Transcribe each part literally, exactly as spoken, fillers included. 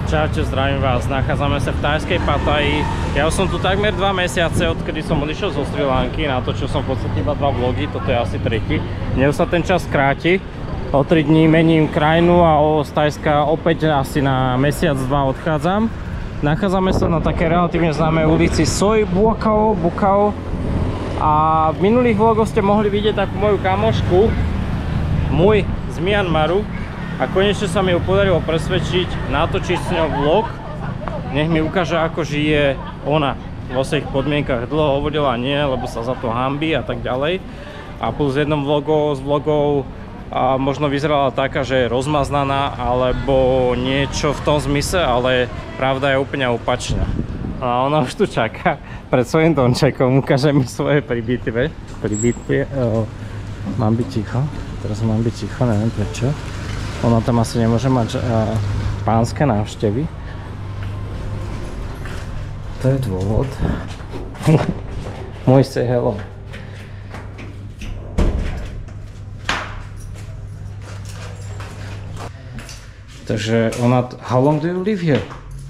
Čaute, zdravím vás. Nachádzame sa v thajskej Pattaji. Ja už som tu takmer dva mesiace, odkedy som odišiel zo Sri Lanky. Natočil som v podstate iba dva vlogy, toto je asi tretí. Mne sa ten čas kráti. O tri dní mením krajinu a z Thajska opäť asi na mesiac, dva odchádzam. Nachádzame sa na také relatívne známej ulici Soi Buakao, Bukao. A v minulých vlogoch ste mohli vidieť takú moju kamošku, môj z Myanmaru. A konečne sa mi ju podarilo presvedčiť, natočiť s ňou vlog. Nech mi ukáže, ako žije ona vo svojich podmienkach. Dlho hovorila nie, lebo sa za to hanbí a tak ďalej. A plus jednom vlogov, z vlogov a možno vyzerala taká, že je rozmaznaná alebo niečo v tom zmysle, ale pravda je úplne opačná. A ona už tu čaká pred svojím domčekom, ukáže mi svoje príbytie. Príbytie, mám byť ticho, teraz mám byť ticho, neviem prečo. Ona tam asi nemôže mať uh, pánske návštevy. To je dôvod. Môj say hello. Takže ona... How long do you live here?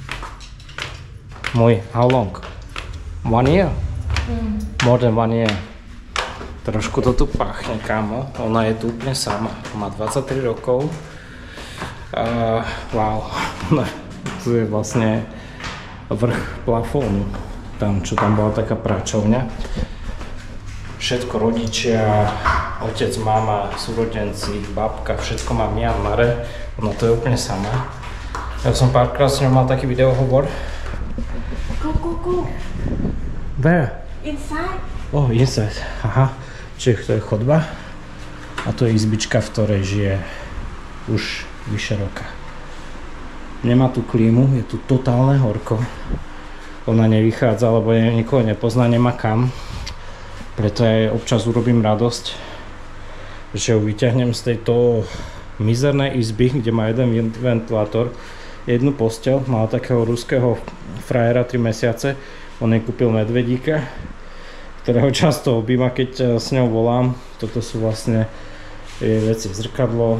Môj, how long? One year? Mm. More than one year. Trošku to tu páchne, kámo. Ona je tu úplne sama. Má dvadsaťtri rokov. Uh, wow, tu je vlastne vrch plafónu, tam čo tam bola taká práčovňa. Všetko rodičia, otec, mama, súrodenci, babka, všetko má v Myanmare. Ono to je úplne sama. Ja som párkrát s ňou mal taký videohovor. Go, go, go. Where? Inside. Oh, inside, aha. Čiže to je chodba a to je izbička, v ktorej žije už vyše roka. Nemá tu klímu, je tu totálne horko. Ona nevychádza, lebo nikoho nepozná, nemá kam. Preto aj občas urobím radosť, že ju vyťahnem z tejto mizernej izby, kde má jeden ventilátor, jednu posteľ. Mala takého ruského frajera tri mesiace. On jej kúpil medvedíka, ktorého často objíma, keď s ňou volám. Toto sú vlastne jej veci, zrkadlo,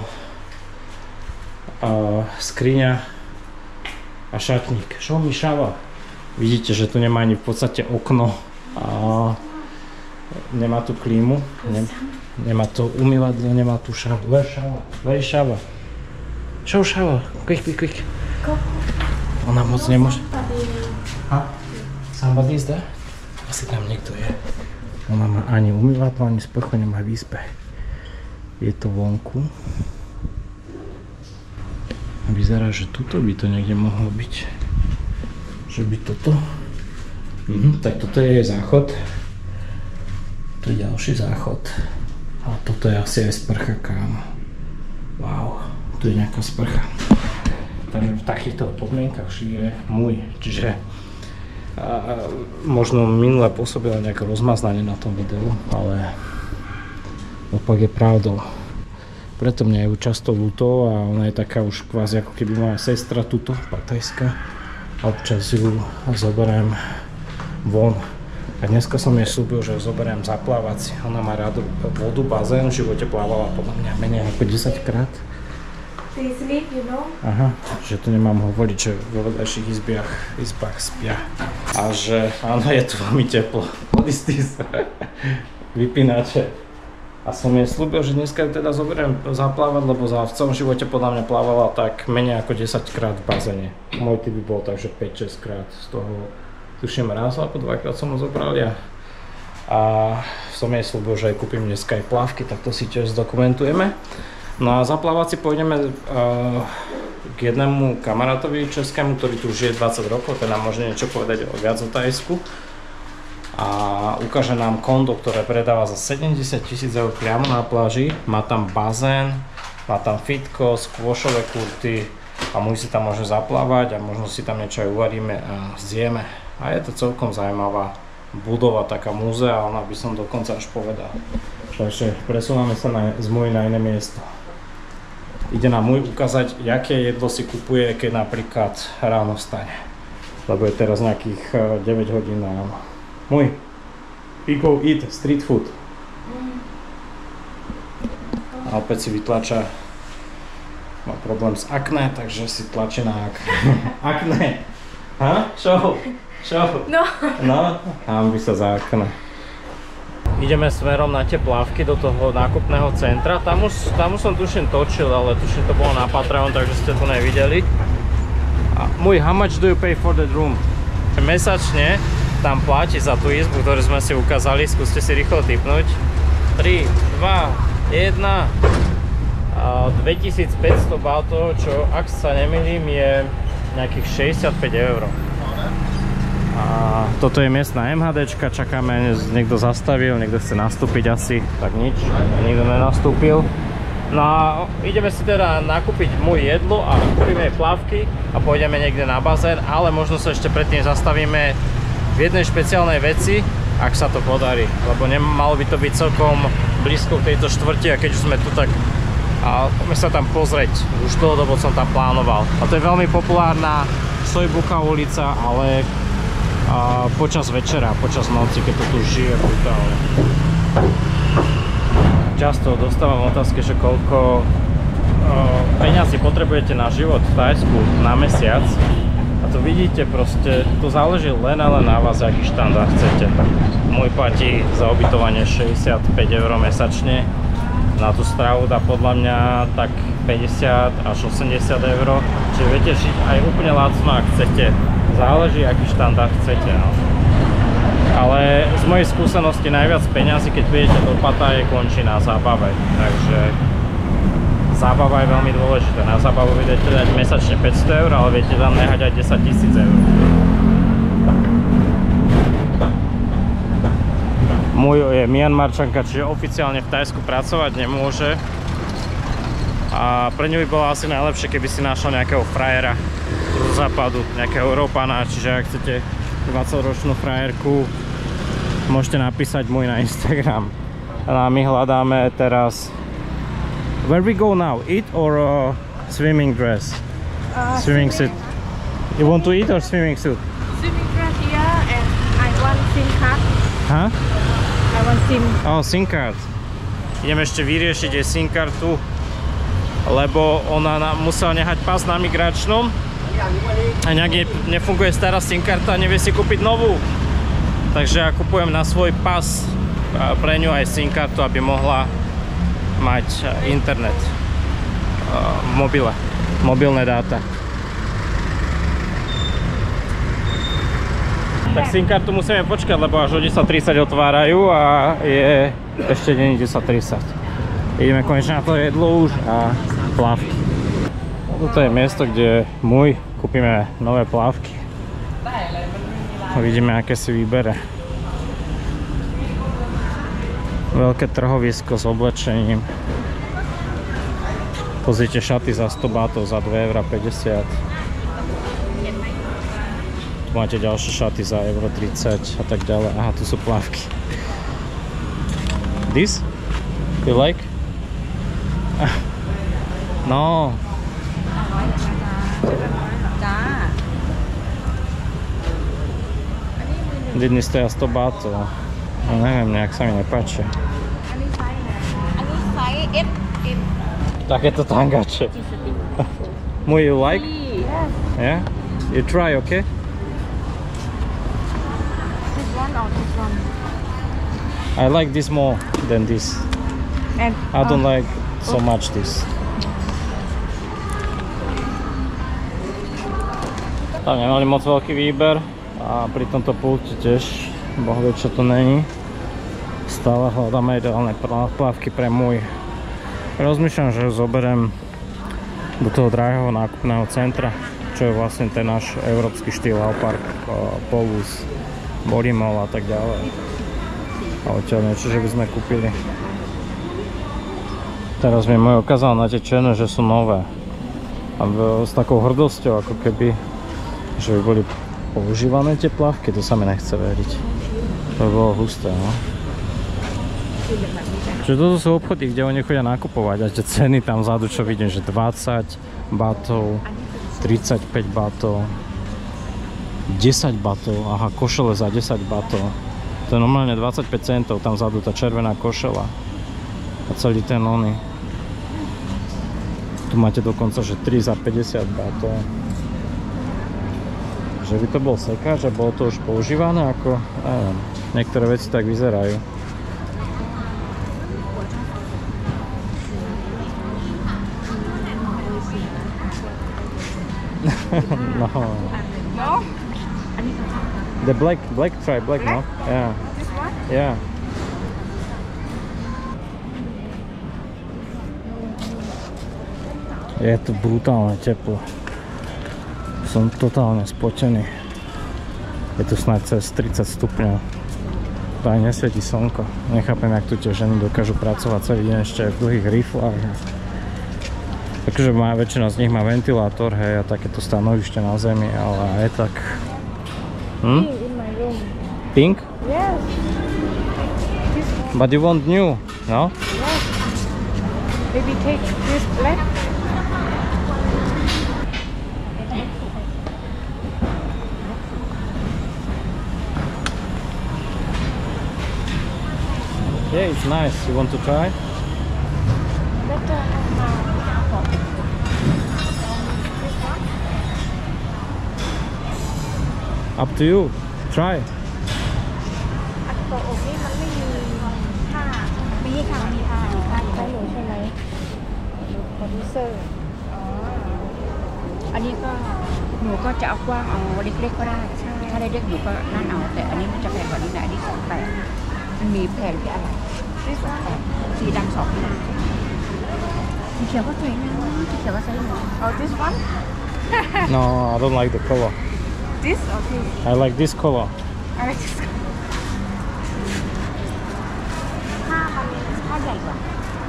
a skriňa a šatník. Show me shower. Vidíte, že tu nemá ani v podstate okno a nemá tu klímu, nem, nemá to umývadlo, nemá tu shower. Where shower? Where is shower? Show shower. Quick, quick, quick. Ona moc nemôže. Ha? Somebody is there? Asi tam niekto je. Ona má ani umývadlo, ani sprchu nemá v izbe. Je to vonku. Vyzerá, že tuto by to niekde mohlo byť. Že by toto. Mhm, tak toto je jej záchod. Tu je ďalší záchod. A toto je asi aj sprcha, kámo. Wow, tu je nejaká sprcha. Takže v takýchto podmienkach žije môj. Čiže a, možno minule pôsobilo nejaké rozmaznanie na tom videu, ale opak je pravdou. Preto mňa je často ľúto a ona je taká už kvázi ako keby moja sestra tuto, patajská. A občas ju zoberiem von. A dneska som jej slúbil, že ju zoberiem zaplávať. Ona má rád vodu, bazén, v živote plávala podľa mňa menej ako desaťkrát. They sleep, you know? Aha, že to nemám hovoriť, že vo vedľajších izbách, izbách spia. A že áno, je tu veľmi teplo. Listý sa. Vypínače. A som jej slúbil, že dneska ju teda zoberiem zaplávať, lebo za v celom živote podľa mňa plávala tak menej ako desaťkrát v bazéne. Môj typ by bol tak, že päť šesť krát, z toho tuším raz, alebo dvakrát som ho zobral ja. A som jej slúbil, že jej kúpim dneska aj plávky, tak to si tiež zdokumentujeme. No a zaplávať si pôjdeme uh, k jednému kamarátovi českému, ktorý tu žije dvadsať rokov, ten nám môže niečo povedať o viac o Thajsku. A ukáže nám kondo, ktoré predáva za sedemdesiat tisíc eur priamo na pláži. Má tam bazén, má tam fitko, skôšové kurty a muž si tam môže zaplávať a možno si tam niečo aj uvaríme a zjeme. A je to celkom zaujímavá budova, taká múzeálna, by som dokonca až povedal. Takže presúvame sa na, z môj na iné miesto. Ide nám môj ukázať, aké jedlo si kupuje, keď napríklad ráno vstane. Lebo je teraz nejakých deväť hodín ráno. Môj, we go eat street food. A opäť si vytlača má problém s akné, takže si tlačí na ak... akné. Ha? Čo? Čo? No. No, hambi sa za akné. Ideme smerom na tie plávky do toho nákupného centra. Tam už, tam už som tuším točil, ale tuším to bolo na Patreon, takže ste to nevideli. A môj, how much do you pay for that room? Mesačne tam platí za tú izbu, ktorú sme si ukázali. Skúste si rýchlo tipnúť. tri, dva, jeden. dvetisícpäťsto bahtov, čo ak sa nemýlim je nejakých šesťdesiatpäť eur. A toto je miestna MHDčka, čakáme, niekto zastavil, niekto chce nastúpiť asi, tak nič, nikto nenastúpil. No a ideme si teda nakúpiť môj jedlo a kúpime plavky a pôjdeme niekde na bazén, ale možno sa ešte predtým zastavíme v jednej špeciálnej veci, ak sa to podarí, lebo nemalo by to byť celkom blízko k tejto štvrti a keď už sme tu, tak a poďme sa tam pozrieť, už dlhodobo som tam plánoval. A to je veľmi populárna Sojbuka ulica, ale a, počas večera, počas noci, keď to tu žije brutálne. Často dostávam otázky, že koľko o, peňazí potrebujete na život v Thajsku na mesiac. A to vidíte, proste to záleží len a len na vás, aký štandard chcete. Môj platí za ubytovanie šesťdesiatpäť eur mesačne. Na tú stravu dá podľa mňa tak päťdesiat až osemdesiat eur. Čiže viete žiť aj úplne lacno, ak chcete. Záleží, aký štandard chcete. No. Ale z mojej skúsenosti najviac peňazí, keď prídete do Pattaje, končí na zábave. Takže zábava je veľmi dôležitá. Na zábavu viete dať mesačne päťsto eur, ale viete tam nehať aj desaťtisíc eur. Môj je Mianmarčanka, čiže oficiálne v Thajsku pracovať nemôže. A pre ňu by bolo asi najlepšie, keby si našla nejakého frajera zo západu, nejakého Európana. Čiže ak chcete dvadsaťročnú frajerku, môžete napísať môj na Instagram. A my hľadáme teraz... Where we go now? Eat or uh, swimming dress? Uh, swimming suit. You want to eat or swimming suit? Swimming dress here and I want SIM card. Huh? I want SIM. Oh, SIM card. Ideme ešte vyriešiť jej SIM kartu, lebo ona nám musela nehať pas na migračnom a nejak nefunguje stará SIM karta a nevie si kúpiť novú. Takže ja kupujem na svoj pas pre ňu aj SIM kartu, aby mohla mať internet v mobile, mobilné dáta. Tak SIM kartu musíme počkať, lebo až o desať tridsať otvárajú a je ešte nie desať tridsať. Ideme konečne na to jedlo už a plávky. Toto je miesto, kde môj kúpime nové plávky. Vidíme, aké si vybere. Veľké trhovisko s oblečením. Pozrite, šaty za sto bahtov, za dva eurá päťdesiat. Tu máte ďalšie šaty za euro tridsať a tak ďalej. Aha, tu sú plávky. This? You like? No. Jedni stoja sto bahtov. No neviem, nejak sa mi nepáčia. Takéto tangače. Môj, you like? Yes. Yeah? You try, okay? This one or this one? I like this more than this. And I don't uh, like so much this. Tam nemali moc veľký výber a pri tomto pulte tiež boh vie, čo to není. Stále hľadáme ideálne plávky pre môj. Rozmýšľam, že ho zoberiem do toho drahého nákupného centra, čo je vlastne ten náš európsky štýl Aupark, Polus, Borimol a tak ďalej. A odtiaľ niečo, že by sme kúpili. Teraz mi môj ukázal na tie černé, že sú nové. A s takou hrdosťou, ako keby, že by boli používané tie plávky, to sa mi nechce veriť. To by bolo husté, no. Čiže toto sú obchody, kde oni chodia nakupovať a tie ceny tam vzadu, čo vidím, že dvadsať bahtov, tridsaťpäť bahtov, desať bahtov, aha, košele za desať bahtov. To je normálne dvadsaťpäť centov, tam vzadu tá červená košela a celý ten oný. Tu máte dokonca, že tri za päťdesiat bátov. Že by to bol sekáč a bolo to už používané ako, neviem, niektoré veci tak vyzerajú. No. No? The black, black try, black, no? Yeah. This one? Yeah. Je tu brutálne teplo. Som totálne spotený. Je tu snáď cez tridsať stupňov. To aj nesvietí slnko. Nechápem, jak tu tie ženy dokážu pracovať celý deň ešte v dlhých riflách. Takže má, väčšina z nich má ventilátor, hej, a takéto stanovište na zemi, ale aj tak. Hm? In my room. Pink? Yes. This one. But you want new, no? Yes. Maybe take this black. Yeah, it's nice. You want to try? Better uh, this one? Up to you. Try. อันโตโอนี่มันไม่มีผ้ามีค่ะมีผ้าผ้าใช้หนูใช่ไหมโปรดิวเซอร์อ๋ออันนี้ก็หนูก็จะเอากว้างเอาเล็กๆก็ได้ใช่ถ้าได้เล็กหนูก็นั่นเอาแต่อันนี้มันจะแพงกว่านี้หน่อยอันนี้สองแปดมันมีแผ่นที่อะไรสีดำสองที่นั่นสีเขียวก็สวยนะสีเขียวก็ใช้หนูเอา this one No, I don't like the color. this or this I like this color. I like this ผ้ามันผ้าใหญ่กว่า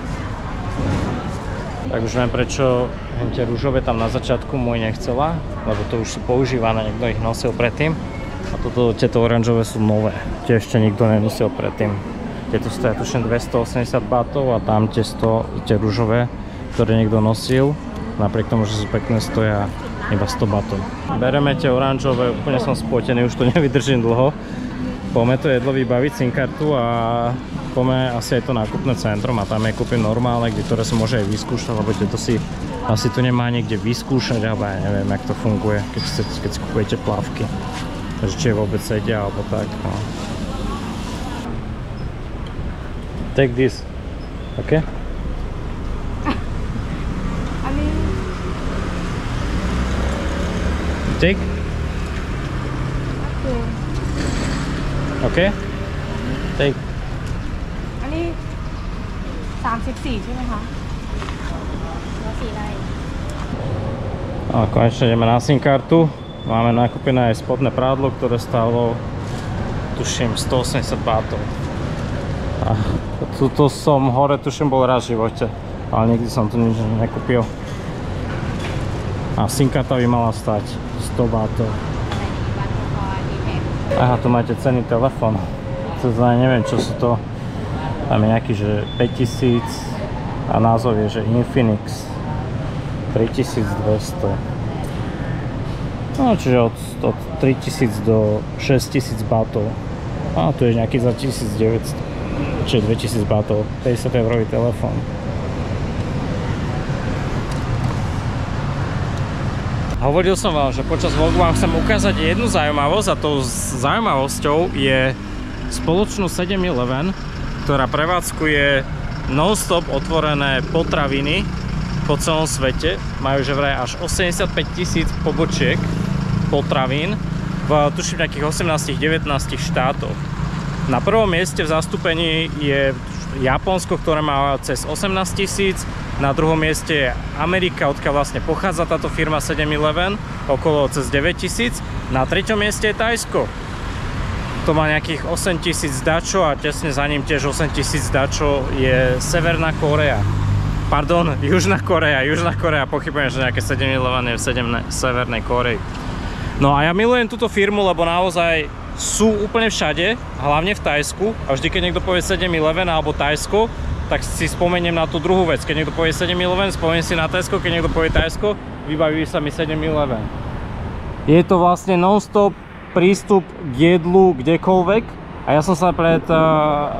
Tak už viem, prečo tie rúžové tam na začiatku môj nechcela, lebo to už sú používané, niekto ich nosil predtým. A toto, tieto oranžové sú nové, tie ešte nikto nenosil predtým. Tieto stoja tuším dvestoosemdesiat bátov a tam tie, sto, tie rúžové, ktoré niekto nosil, napriek tomu, že sú pekné, stoja iba sto bátov. Bereme tie oranžové, úplne som spotený, už to nevydržím dlho. Poďme to jedlo vybaviť, SIM kartu a poďme asi aj to nákupné centrum a tam je kúpim normálne, kde ktoré sa môže aj vyskúšať, lebo to si asi tu nemá niekde vyskúšať, alebo ja neviem, jak to funguje, keď, ste, keď si kupujete plavky. Takže či vôbec sedia, alebo tak. No. Take this, OK? I mean Take? okay OK? Take. อันนี้สามสิบสี่ใช่ไหมคะแล้วสีอะไร A konečne ideme na SIM kartu. Máme nakúpené aj spodné prádlo, ktoré stálo tuším stoosemdesiat bátov. A tuto som hore tuším bol raz v živote, ale nikdy som tu nič nekúpil. A SIM karta by mala stať sto bátov. Aha, tu máte cenný telefón. To znamená, neviem čo sú to. Tam je nejaký, že päťtisíc a názov je, že Infinix tritisícdvesto. No, čiže od, od tritisíc do šesťtisíc bátov. A tu je nejaký za tisícdeväťsto, čiže dvetisíc bátov, päťdesiat eurový telefón. Hovoril som vám, že počas vlogu vám chcem ukázať jednu zaujímavosť a tou zaujímavosťou je spoločnosť sedem eleven, ktorá prevádzkuje non-stop otvorené potraviny po celom svete. Majú že vraj až osemdesiatpäť tisíc pobočiek potravín v tuším nejakých osemnásť devätnásť štátoch. Na prvom mieste v zastúpení je Japonsko, ktoré má cez osemnásť tisíc. Na druhom mieste je Amerika, odkiaľ vlastne pochádza táto firma sedem eleven, okolo cez deväť tisíc. Na treťom mieste je Thajsko. To má nejakých osem tisíc dačo a tesne za ním tiež osem tisíc dačo je Severná Kórea. Pardon, Južná Kórea. Južná Kórea, pochybujem, že nejaké sedem eleven je v Severnej Kórei. No a ja milujem túto firmu, lebo naozaj sú úplne všade, hlavne v Thajsku. A vždy, keď niekto povie sedem eleven alebo Thajsko, tak si spomeniem na tú druhú vec. Keď niekto povie sedem eleven, spomeniem si na Thajsko, keď niekto povie Thajsko, vybaví sa mi sedem eleven. Je to vlastne non-stop prístup k jedlu kdekoľvek. A ja som sa pred uh,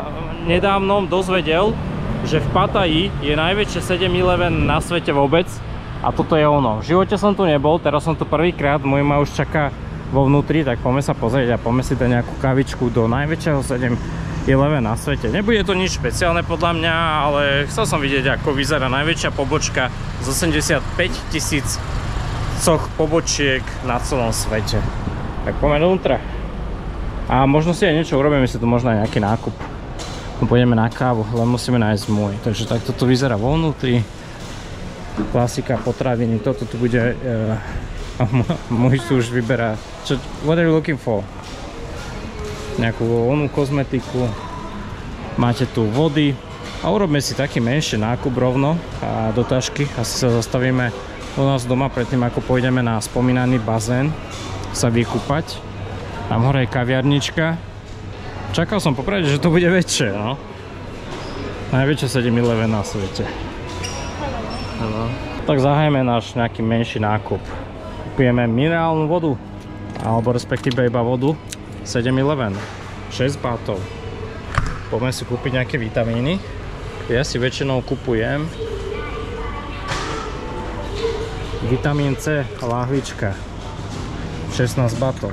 nedávnom dozvedel, že v Pattaji je najväčšie sedem eleven na svete vôbec A toto je ono. V živote som tu nebol, teraz som tu prvýkrát, môj ma už čaká vo vnútri, tak poďme sa pozrieť a poďme si dať nejakú kavičku do najväčšieho sedem eleven na svete. Nebude to nič špeciálne podľa mňa, ale chcel som vidieť, ako vyzerá najväčšia pobočka z osemdesiatpäť tisíc pobočiek na celom svete. Tak poďme dovnútra. A možno si aj niečo urobíme, si tu možno aj nejaký nákup. Pôjdeme na kávu, len musíme nájsť môj. Takže takto to vyzerá vo vnútri. Klasika, potraviny, toto tu bude... Uh, môj tu už vyberá. Čo, what are you looking for? Nejakú onú kozmetiku. Máte tu vody. A urobíme si taký menší nákup rovno a do tašky. Asi sa zastavíme u nás doma predtým, ako pôjdeme na spomínaný bazén sa vykúpať. Tam hore je kaviarnička. Čakal som popravde, že to bude väčšie, no. Najväčšie sedem eleven na svete. No. Tak zahajme náš nejaký menší nákup. Kupujeme minerálnu vodu, alebo respektíve iba vodu. sedem eleven. šesť bátov. Poďme si kúpiť nejaké vitamíny. Ja si väčšinou kupujem vitamín C, lahvička. šestnásť bátov.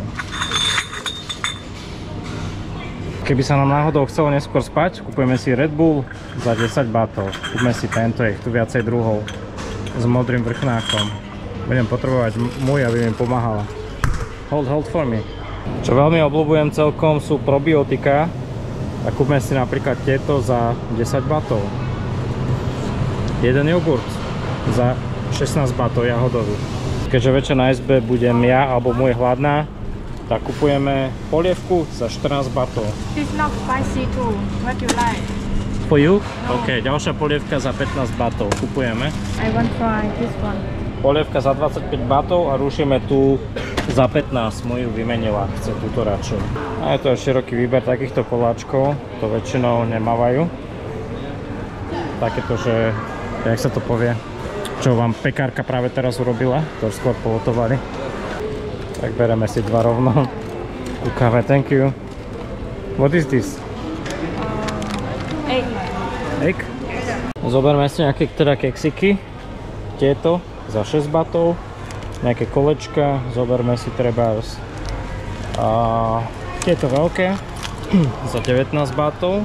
Keby sa nám náhodou chcelo neskôr spať, kupujeme si Red Bull za desať bátov. Kúpme si tento, je tu viacej druhov s modrým vrchnákom. Budem potrebovať môj, aby mi pomáhala. Hold, hold for me. Čo veľmi obľúbujem celkom sú probiotika. A kúpme si napríklad tieto za desať bátov. Jeden jogurt za šestnásť bátov jahodový. Keďže večer na izbe budem ja alebo môj hladná, tak kupujeme polievku za štrnásť bátov. It's not spicy too. What you like? For you? No. Ok, ďalšia polievka za pätnásť bátov. Kupujeme. I want try this one. Polievka za dvadsaťpäť bátov a rušíme tu za pätnásť. Moju vymenila, chce túto radšej. A je to široký výber takýchto koláčkov. To väčšinou nemávajú. Takéto, že, jak sa to povie, čo vám pekárka práve teraz urobila. To skôr polotovali. Tak bereme si dva rovno. Ku káve, thank you. What is this? Uh, egg. Egg? Zoberme si nejaké teda keksiky. Tieto za šesť bátov. Nejaké kolečka. Zoberme si treba a tieto veľké za devätnásť bátov.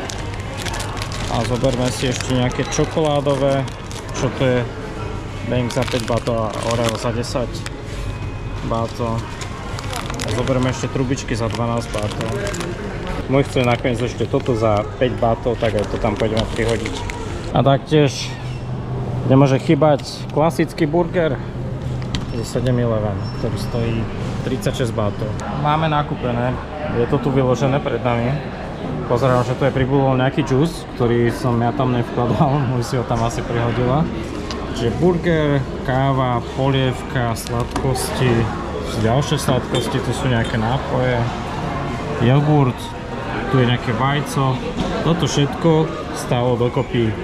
A zoberme si ešte nejaké čokoládové. Čo to je? Bank za päť bátov a Oreo za desať bátov. A zoberieme ešte trubičky za dvanásť bátov. Môj chce nakoniec ešte toto za päť bátov, tak aj to tam pôjdeme prihodiť. A taktiež nemôže chýbať klasický burger za sedem eleven, ktorý stojí tridsaťšesť bátov. Máme nakúpené, je to tu vyložené pred nami. Pozerám, že to je pribudol nejaký džús, ktorý som ja tam nevkladal, môj si ho tam asi prihodila. Čiže burger, káva, polievka, sladkosti, ďalšie sladkosti, tu sú nejaké nápoje, jogurt, tu je nejaké vajco. Toto všetko stálo dokopy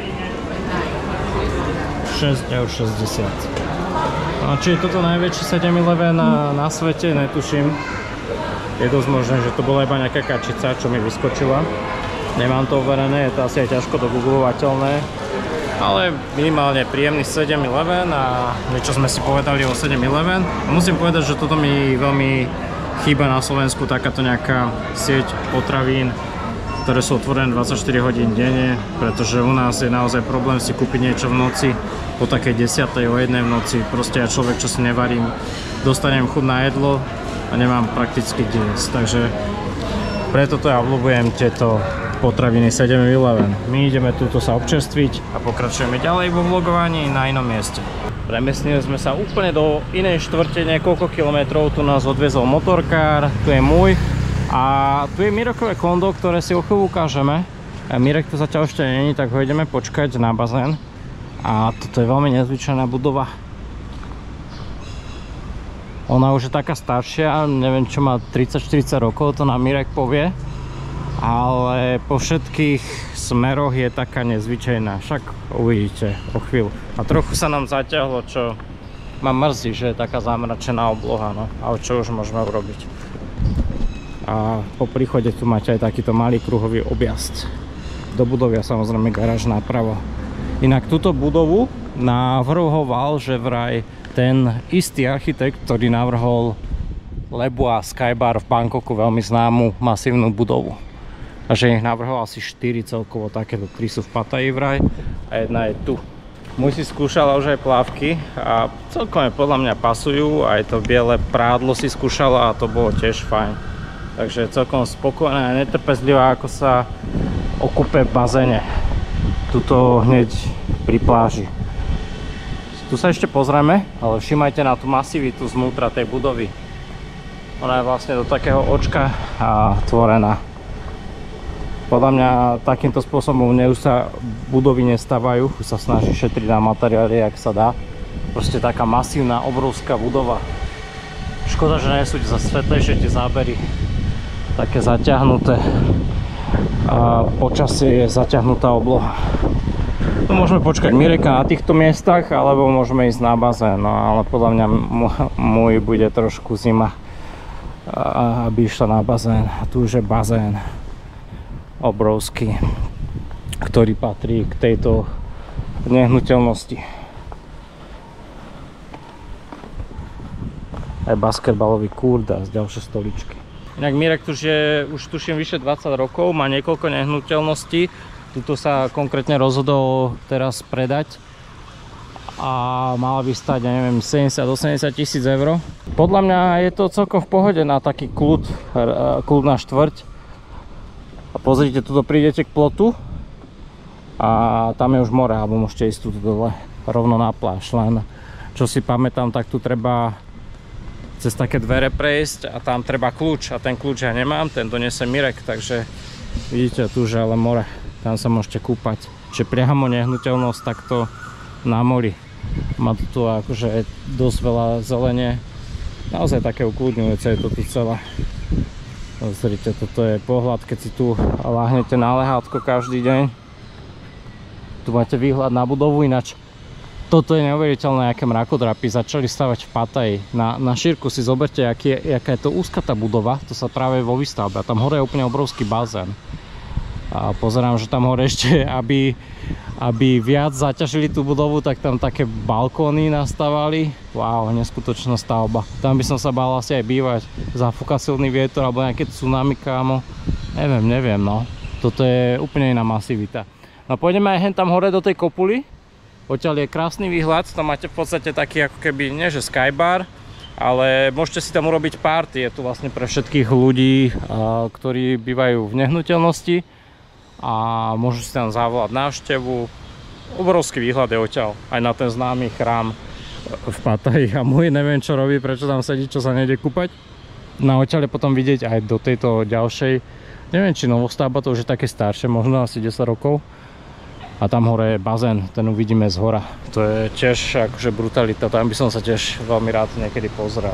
šesť eur šesťdesiat. A či je toto najväčší sedem eleven na, na svete, netuším. Je dosť možné, že to bola iba nejaká kačica, čo mi vyskočila. Nemám to overené, je to asi aj ťažko dogooglovateľné. Ale minimálne príjemný sedem eleven a niečo sme si povedali o sedem eleven. A musím povedať, že toto mi veľmi chýba na Slovensku, takáto nejaká sieť potravín, ktoré sú otvorené dvadsaťštyri hodín denne, pretože u nás je naozaj problém si kúpiť niečo v noci, po takej desiatej o jednej v noci. Proste ja človek, čo si nevarím, dostanem chuť na jedlo a nemám prakticky kde jesť. Takže preto to ja obľúbujem tieto potraviny sedem eleven. My ideme túto sa občerstviť a pokračujeme ďalej vo vlogovaní na inom mieste. Premiestnili sme sa úplne do inej štvrte, niekoľko kilometrov. Tu nás odviezol motorkár, tu je môj a tu je Mirokové kondo, ktoré si o chvíľu ukážeme. Mirek tu zatiaľ ešte není, tak ho ideme počkať na bazén. A toto je veľmi nezvyčajná budova. Ona už je taká staršia, neviem čo má tridsať štyridsať rokov, to nám Mirek povie. Ale po všetkých smeroch je taká nezvyčajná, však uvidíte o chvíľu. A trochu sa nám zaťahlo, čo ma mrzí, že je taká zamračená obloha, no. Ale čo už môžeme urobiť. A po príchode tu máte aj takýto malý kruhový objazd. Do budovy a samozrejme garáž napravo. Inak túto budovu navrhoval, že vraj ten istý architekt, ktorý navrhol Lebua Skybar v Bangkoku, veľmi známu masívnu budovu. A že ich navrhol asi štyri celkovo, takéto tri sú v Pattaji vraj a jedna je tu. Môj si skúšala už aj plávky a celkom je podľa mňa pasujú, aj to biele prádlo si skúšala a to bolo tiež fajn. Takže celkom spokojná a netrpezlivá, ako sa okupe v bazéne. Tuto hneď pri pláži. Tu sa ešte pozrieme, ale všimajte na tú masivitu znútra tej budovy. Ona je vlastne do takého očka a tvorená. Podľa mňa takýmto spôsobom už sa budovy nestávajú, už sa snaží šetriť na materiály, ak sa dá. Proste taká masívna, obrovská budova. Škoda, že nie sú za svetlejšie tie zábery, také zaťahnuté. A počasie je zaťahnutá obloha. Tu môžeme počkať Mireka na týchto miestach, alebo môžeme ísť na bazén, no ale podľa mňa môj bude trošku zima, aby išla na bazén. A tu už je bazén obrovský, ktorý patrí k tejto nehnuteľnosti. Aj basketbalový kurt a ďalšie stoličky. Inak Mirek tu je už tuším vyše dvadsať rokov, má niekoľko nehnuteľností. Tuto sa konkrétne rozhodol teraz predať a mala by stať, ja neviem, sedemdesiat až osemdesiat tisíc eur. Podľa mňa je to celkom v pohode na taký kľud, kľudná štvrť. A pozrite, tuto prídete k plotu a tam je už more, alebo môžete ísť tu dole rovno na pláž. Len čo si pamätám, tak tu treba cez také dvere prejsť a tam treba kľúč a ten kľúč ja nemám, ten donese Mirek, takže vidíte tu, že ale more, tam sa môžete kúpať. Čiže priamo nehnuteľnosť takto na mori. Má tu akože dosť veľa zelene, naozaj také ukľudňujúce je to tu celé. Pozrite, toto je pohľad, keď si tu láhnete na lehátko každý deň. Tu máte výhľad na budovu, ináč toto je neuveriteľné, aké mrakodrapy začali stavať v Pattaji. Na, na šírku si zoberte, aký je, aká je to úzka tá budova, to sa práve vo výstavbe. A tam hore je úplne obrovský bazén. A pozerám, že tam hore ešte, aby, aby viac zaťažili tú budovu, tak tam také balkóny nastavali. Wow, neskutočná stavba. Tam by som sa bál asi aj bývať. Zafúka silný vietor alebo nejaké tsunami, kámo. Neviem, neviem, no. Toto je úplne iná masivita. No pôjdeme aj hen tam hore do tej kopuly. Odtiaľ je krásny výhľad. Tam máte v podstate taký ako keby, nie že skybar, ale môžete si tam urobiť party. Je tu vlastne pre všetkých ľudí, ktorí bývajú v nehnuteľnosti. A môžu si tam zavolať návštevu. Obrovský výhľad je odtiaľ aj na ten známy chrám v Pattaji. A môj neviem čo robí, prečo tam sedí, čo sa nejde kúpať. Na odtiaľ je potom vidieť aj do tejto ďalšej, neviem či novostavba, to už je také staršie, možno asi desať rokov. A tam hore je bazén, ten uvidíme z hora. To je tiež akože brutalita, tam by som sa tiež veľmi rád niekedy pozrel.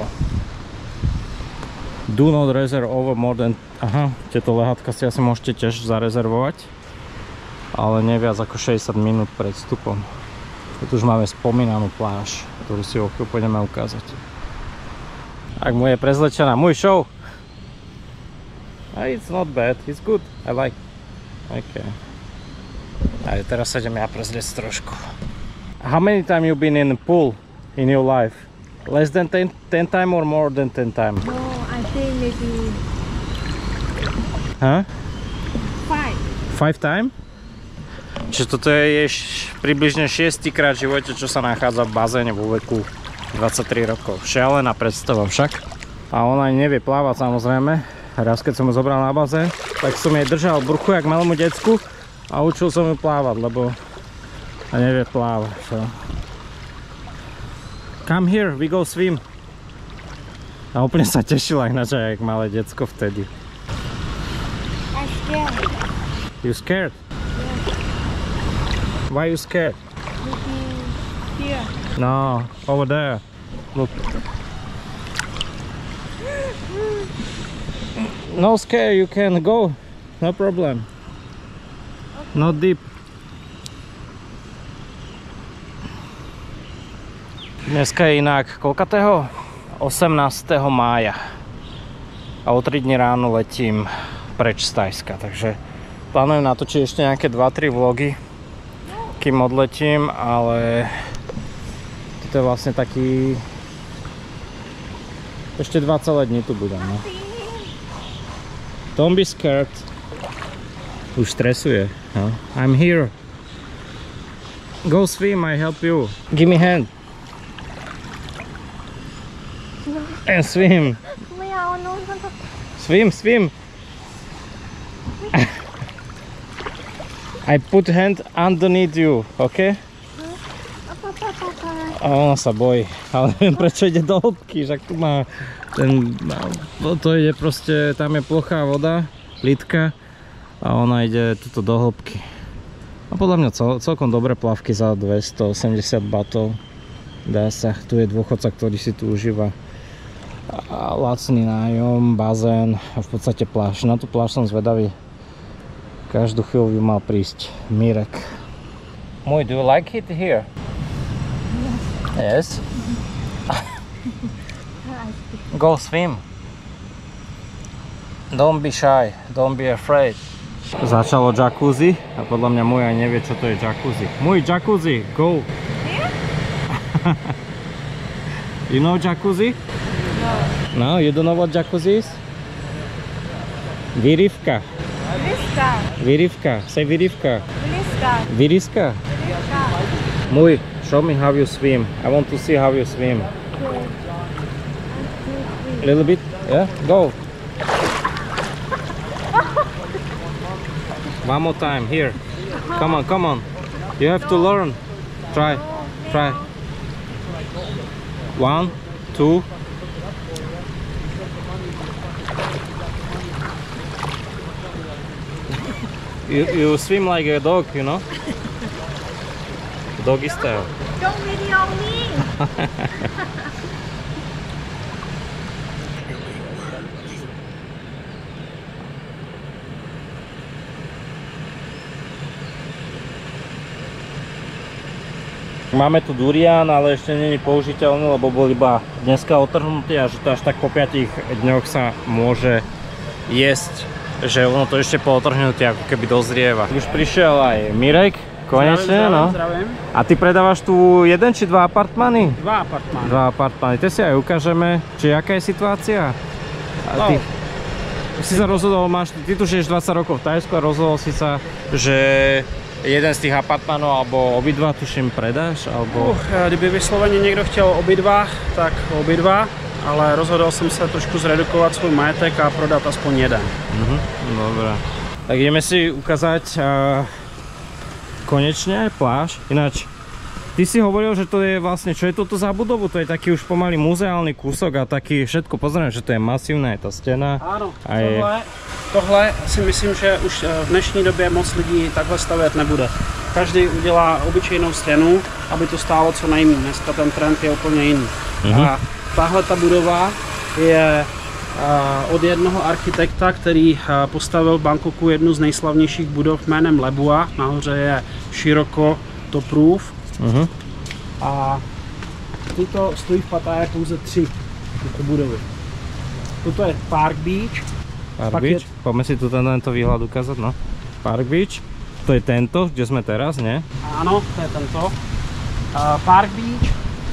Do not reserve over more than... Aha, tieto lehátka si asi môžete tiež zarezervovať, ale nie viac ako šesťdesiat minút pred vstupom. Tu už máme spomínanú pláž, ktorú si o chvíľu pôjdeme ukázať. Ak mu je prezlečená, môj show! It's not bad, it's good, I like. Okay. A teraz sa idem ja prezliecť trošku. How many time you been in the pool in your life? Less than ten, ten time or more than ten time? No, I think maybe Huh? five. Five time? Čiže toto je približne šiestikrát v živote, čo sa nachádza v bazéne vo veku dvadsaťtri rokov. Šialená predstava však. A ona nevie plávať samozrejme. Raz keď som ju zobral na bazén, tak som jej držal bruchu jak malému decku a učil som ju plávať, lebo nevie plávať. So. Come here, we go swim. A úplne sa tešila ináč aj jak malé decko vtedy. I'm scared. You scared? Yeah. Why you scared? Maybe here. No, over there. Look. No scare, you can go. No problem. Okay. Not deep. Dneska je inak koľkatého? osemnásteho mája. A o tri dni ráno letím preč z Thajska, takže plánujem natočiť ešte nejaké dva tri vlogy, kým odletím, ale to je vlastne taký... Ešte dva celé dni tu budem, no. Don't be scared. Už stresuje, no. I'm here. Go swim, I help you. Give me hand. And swim. Swim, swim. I put hand underneath you, okay? A ona sa bojí, ale neviem prečo ide do hĺbky, však tu má ten, to ide proste, tam je plochá voda, plitka a ona ide tuto do hĺbky. A podľa mňa cel, celkom dobré plavky za dvestoosemdesiat batov, dá sa, tu je dôchodca, ktorý si tu užíva a lacný nájom, bazén a v podstate pláž. Na tú pláž som zvedavý, každú chvíľu by mal prísť Mirek. Môj, do you like it here? Yes. Go swim. Don't be shy. Don't be afraid. Začalo jacuzzi a podľa mňa môj aj nevie, čo to je jacuzzi. Môj jacuzzi, go. You know jacuzzi? No. No, you don't know what jacuzzi is? Vyrivka. Viriska. Vyrivka. Say vyrivka. Viriska. Viriska. Viriska. Môj, show me how you swim. I want to see how you swim. A little bit, yeah? Go. One more time, here. Come on, come on. You have to learn. Try, try. One, two. You, you swim like a dog, you know? Doggy style. Don't video me. Máme tu durian, ale ešte nie je použiteľný, lebo bol iba dneska otrhnutý a že to až tak po piatich dňoch sa môže jesť, že ono to ešte po otrhnutí ako keby dozrieva. Už prišiel aj Mirek, konečne, zdravím, no. Zdravím. A ty predávaš tu jeden či dva apartmány? Dva apartmány. Dva apartmány, to si aj ukážeme, či aká je situácia. A ty, No. si sa rozhodol, máš, ty tu žiješ dvadsať rokov v Thajsku a rozhodol si sa, že jeden z těch apartmanů, alebo obidva, tuším, predáš, alebo... Uh, kdyby vysloveně někdo chtěl obidva, tak obidva, ale rozhodl jsem se trošku zredukovat svůj majetek a prodat aspoň jeden. Mhm, dobré. Tak ideme si ukázať uh, konečne pláž. Ináč, ty si hovoril, že to je vlastne, čo je toto za budovu? To je taký už pomaly muzeálny kúsok a taký všetko, pozriem, že to je masívne, je tá stena. Áno, a je... tohle, tohle si myslím, že už v dnešní době moc lidí takhle stavět nebude. Každý udělá obyčejnou stěnu, aby to stálo co nejméně. Dneska ten trend je úplně jiný. Mhm. A tahle ta budova je od jednoho architekta, který postavil v Bangkoku jednu z nejslavnějších budov jménem Lebua. Nahoře je Shiroko Top Roof. Uh-huh. A tyto stojí v Pattaji pouze tři tyto budovy. Toto je Park Beach. Park Pak Beach? je... Poďme si tu tento výhľad ukázať, no. Park Beach. To je tento, kde sme teraz, nie? Ano, to je tento. Uh, Park Beach.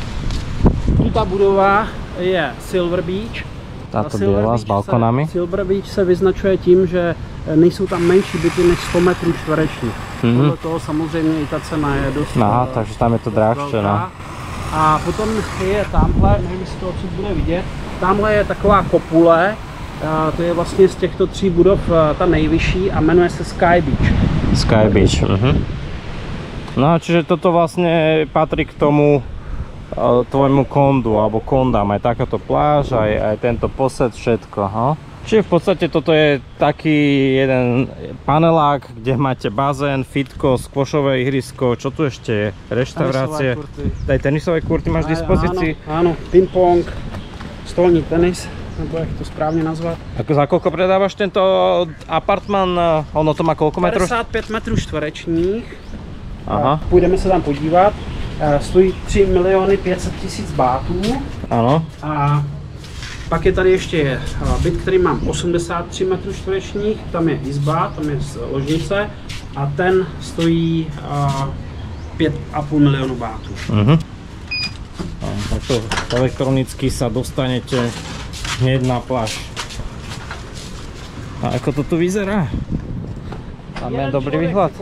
Tuta budova je Silver Beach. Táto biela s balkonami. Se, Silver Beach se vyznačuje tím, že nejsou tam menší byty než sto metrů čtverečních. Mm-hmm. Podle toho samozřejmě i ta cena je dost... Aha, takže tam je to drahšie, no. A potom je tamhle, nevím, jestli to odsud bude vidět, tamhle je taková kopule, a to je vlastně z těchto tří budov ta nejvyšší a jmenuje se Sky Beach. Sky Beach, uh-huh. No čiže toto vlastne patrí k tomu uh, tvojmu kondu, alebo kondám, aj takáto pláž, aj, aj tento posed, všetko, ha? Čiže v podstate toto je taký jeden panelák, kde máte bazén, fitko, skvošové ihrisko, čo tu ešte je? Reštaurácie. Aj tenisové kurty máš v dispozícii? Áno, áno, ping-pong, stolní tenis, nebo jak to správně nazvat. Ako za koľko predávaš tento apartman? Ono to má koľko metrů? padesát pět metrů čtverečních. Aha. Půjdeme se tam podívat. Stojí tři miliony pět set tisíc bátů. Ano. A pak je tady ještě byt, který mám osmdesát tři metrů čtverečních. Tam je izba, tam je ložnice. A ten stojí pět a půl milionu bátů. Uh-huh. to elektronicky sa dostanete hneď na pláž. A ako to tu vyzerá? Máme dobrý výhľad.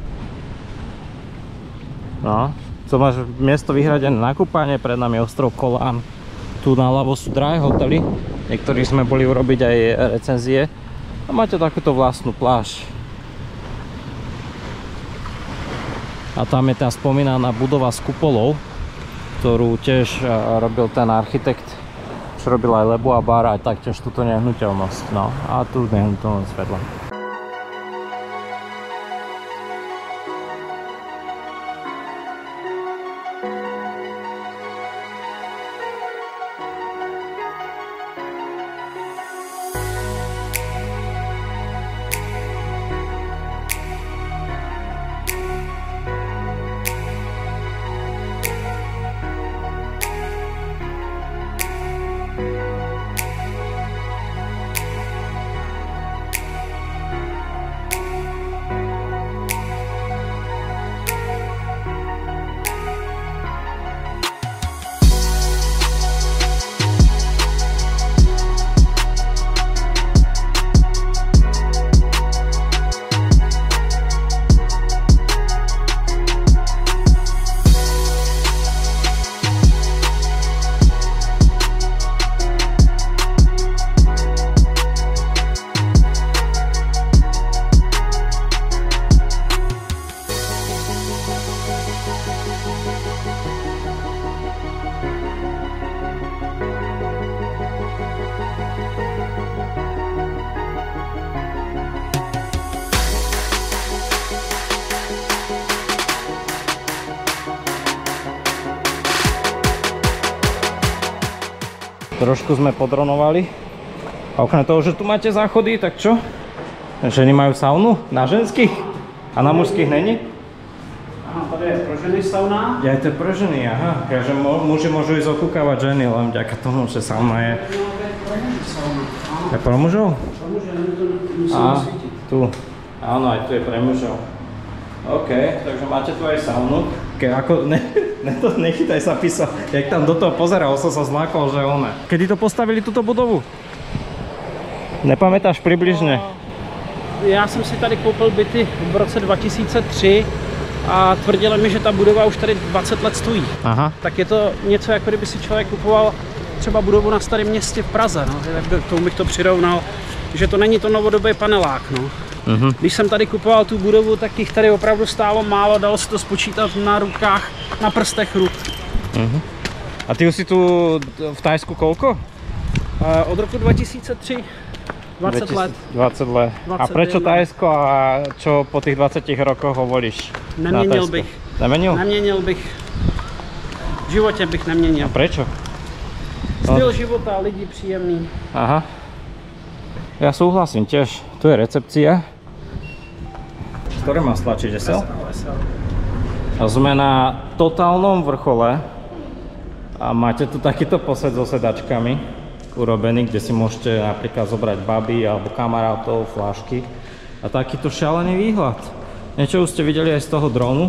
No, to máš miesto vyhradené na kúpanie, pred nami je ostrov Kolán. Tu naľavo sú drahé hotely, niektorí sme boli urobiť aj recenzie. A máte takúto vlastnú pláž. A tam je tá spomínaná budova s kupolou, ktorú tiež robil ten architekt, čo robil aj Leboa bar, aj taktiež túto nehnuteľnosť. No a tu nehnuteľnosť vedľa. Trošku sme podronovali. A okrem toho, že tu máte záchody, tak čo? Ženy majú saunu na ženských? A na mužských není? Aha, tady je pro ženy sauna. Ja, to je pro ženy, aha. Takže muži môžu ísť okúkavať ženy, len vďaka tomu, že sauna je. Je pro mužov? Pro mužov, to musíme svítiť. Tu. Áno, aj tu je pre mužov. OK, takže máte tu aj saunu. Ke, ako, ne, ne, to, nechytaj sa písa. Jak tam do toho pozeral, som sa zlákol, že one. Kedy to postavili túto budovu? Nepamätáš približne? Já jsem si tady koupil byty v roce dva tisíce tři a tvrdili mi, že ta budova už tady dvacet let stojí. Aha. Tak je to něco, jako kdyby si člověk kupoval třeba budovu na Starém Městě v Praze. No. Tak k tomu bych to přirovnal, že to není to novodobý panelák. No. Uh-huh. Když jsem tady kupoval tu budovu, tak jich tady opravdu stálo málo, dalo se to spočítat na rukách, na prstech ruk. Uh-huh. A ty už si tu v Thajsku koľko? Uh, od roku dva tisíce tři. dvadsať let. dvadsať let. A prečo Thajsko a čo po tých dvadsiatich rokoch hovoríš? Neměnil bych. Neměnil? Neměnil bych. V životě bych neměnil. A prečo? Styl no. života, lidi příjemný. Aha. Ja súhlasím tiež. Tu je recepcia. Ktoré má stlačiť es el? A sme na totálnom vrchole. A máte tu takýto posed so sedačkami urobený, kde si môžete napríklad zobrať baby alebo kamarátov, flášky. A takýto šialený výhľad. Niečo už ste videli aj z toho drónu.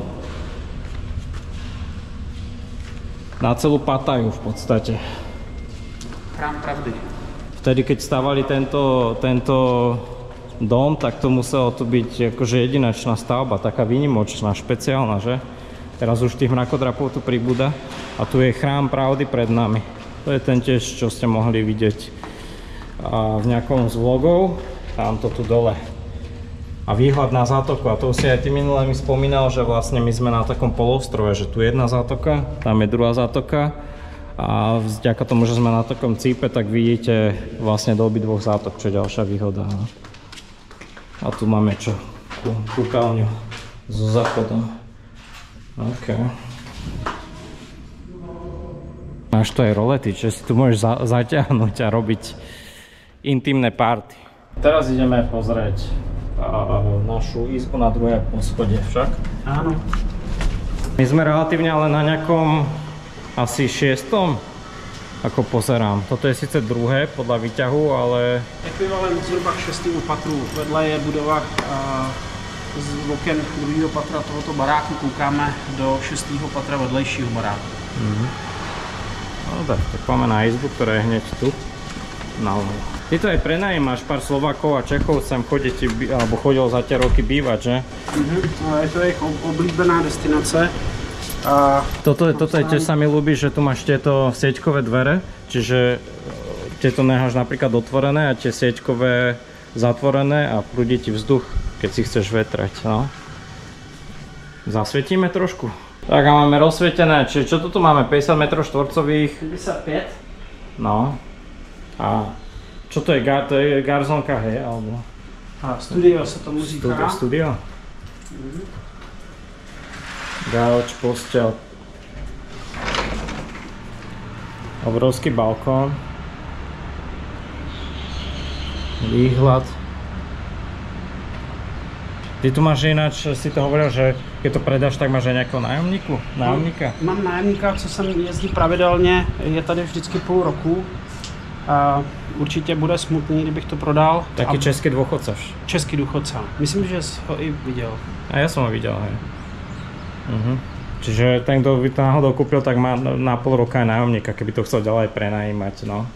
Na celú Pattaju v podstate. Chrám pravdy. Vtedy, keď stavali tento, tento dom, tak to muselo tu byť akože jedinečná stavba, taká výnimočná, špeciálna, že? Teraz už tých mrakodrapov tu pribúda. A tu je chrám pravdy pred nami. To je ten tiež, čo ste mohli vidieť a v nejakom z vlogov. Tamto tu dole. A výhľad na zátoku. A to si aj ty minule mi spomínal, že vlastne my sme na takom poloostrove, že tu je jedna zátoka, tam je druhá zátoka. A vďaka tomu, že sme na takom cípe, tak vidíte vlastne do obidvoch zátok, čo je ďalšia výhoda. A tu máme čo? Kúpeľňu so záchodom. OK. Máš tu aj rolety, čo si tu môžeš za zaťahnuť a robiť intimné party. Teraz ideme pozrieť a, našu izbu na druhé poschodie však. Áno. My sme relatívne ale na nejakom asi šiestom, ako pozerám. Toto je síce druhé podľa výťahu, ale... Ekvivalent zhruba k šestému patru. Vedle je budova a z oken druhého patra tohoto baráku koukáme do šestého patra vedlejšího baráku. Mm-hmm. Dobre, tak poďme na izbu, ktorá je hneď tu. No. Ty to aj prenajímaš pár Slovákov a Čechov sem chodíte, alebo chodil za tie roky bývať, že? Mhm, je to ich oblíbená destinace. A toto, toto je tiež sa mi ľúbi, že tu máš tieto sieťkové dvere, čiže tieto necháš napríklad otvorené a tie sieťkové zatvorené a prúdi ti vzduch, keď si chceš vetrať. No. Zasvietíme trošku. Tak a máme rozsvietené, čiže čo tu máme? päťdesiat metrov štvorcových. päťdesiatpäť. No. A čo to je? Gar, to je garzonka, hej? Alebo... A studio sa tomu říká. Studio? Studio? Mhm. Gauč, postel. Obrovský balkón. Výhľad. Ty tu máš ináč, si to hovoril, že keď to predáš, tak máš aj nejakého nájomníku? Nájomníka? Mám nájemníka, co sem jezdí pravidelně, je tady vždycky půl roku. A určitě bude smutný, kdybych to prodal. Taký a... český dôchodca. Český důchodce. Myslím, že jsi ho i viděl. A ja som ho videl, hej. Uh-huh. Čiže ten, kto by to náhodou kúpil, tak má na pol roka aj nájomníka, keby to chcel ďalej prenajímať, no.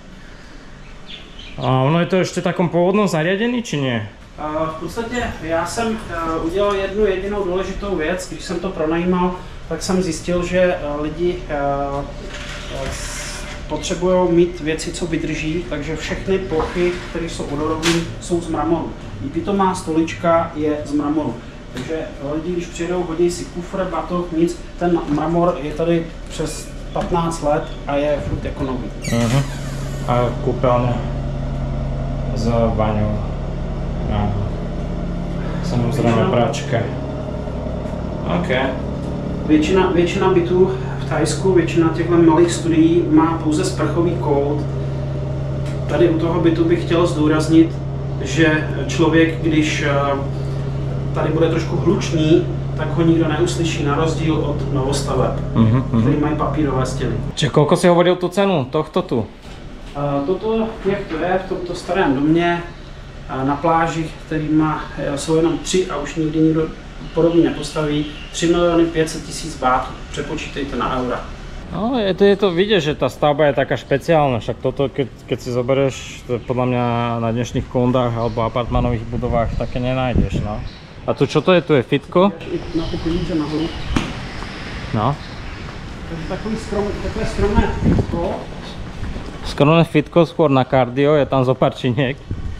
A ono je to ešte v takom pôvodnom zariadení, či nie? Uh, v podstatě já jsem uh, udělal jednu jedinou důležitou věc, když jsem to pronajímal, tak jsem zjistil, že uh, lidi uh, uh, potřebují mít věci, co vydrží, takže všechny plochy, které jsou odorové, jsou z mramoru. I pitomá stolička je z mramoru. Takže lidi, když přijedou, hodí si kufr, batoh, nic, ten mramor je tady přes patnáct let a je furt jako nový. Uh-huh. A kúpeľňa s baňou. Aha. Samozrejme práčka. OK. Většina, většina bytů v Thajsku, většina těchto malých studií má pouze sprchový kout. Tady u toho bytu bych chtěl zdůraznit, že člověk, když tady bude trošku hlučný, tak ho nikdo neuslyší, na rozdíl od novostaveb, uh-huh, který mají papírové stěny. Čiže koľko si hovoril tú cenu tohto tu? Uh, toto, jak to je v tomto starém domě, uh, na pláži, který má, jsou jenom tři a už nikdy nikdo podobný nepostaví, tři miliony pět set tisíc bátů, přepočítejte na eura. No, je to, je to vidieť, že tá stavba je taká špeciálna, však toto, keď, keď si zoberieš, to podľa mňa na dnešných kondách alebo apartmanových budovách také nenájdeš, no. A tu čo to je? Tu je fitko? Na ty pilíře nahoru. No. Takže takový strom, takové stromné fitko. Skromné fitko, skôr na kardio, je tam zopár činiek.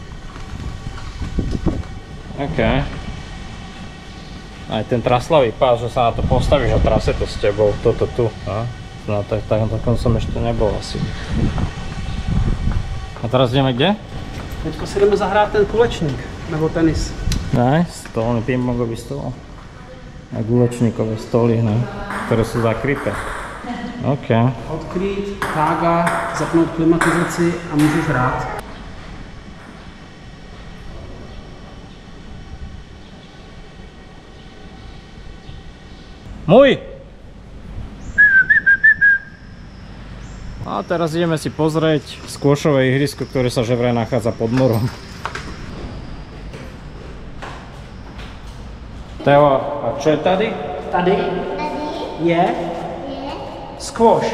OK. Aj ten traslavý pás, že sa na to postavíš a trase to s tebou, toto tu. No, no tak, tak, takom som ešte nebol asi. A teraz ideme kde? Teďko si jdeme zahrát ten kulečník, nebo tenis. Ne, stolný pingpongový stôl. A gulečníkové stoly, ne, ktoré sú zakryté. OK. Odkrýt, tága, zapnout klimatizaci a můžeš hrát. Môj! A teraz ideme si pozrieť skôšové ihrisko, ktoré sa že vraj nachádza pod morom. Teo, a čo je tady? Tady je squash.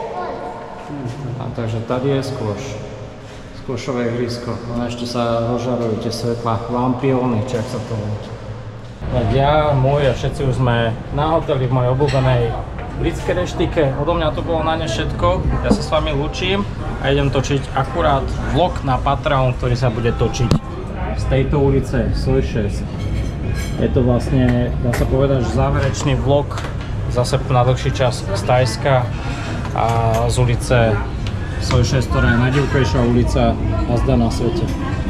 A takže tady je squash. Squashové ihrisko. A ešte sa rozžarujú tie svetlá, lampióny, či ak sa to volá. Tak ja, môj a všetci už sme na hoteli v mojej obľúbenej britskej reštike. Odo mňa to bolo na ne všetko. Ja sa s vami lúčim a idem točiť akurát vlog na Patreon, ktorý sa bude točiť z tejto ulice Soj šesť. Je to vlastne, dá sa povedať, že záverečný vlog zase na dlhší čas z Thajska a z ulice Soj šesť, ktorá je najdivkejšia ulica azda na svete.